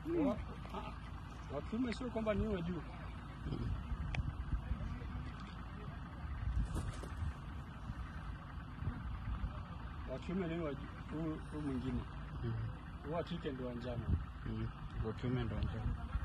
Wa kiume sio kwamba niwe juu. Wa kiume ni wa juu, mwingine. Wa kike ndio njano. Wa kiume ndio njano.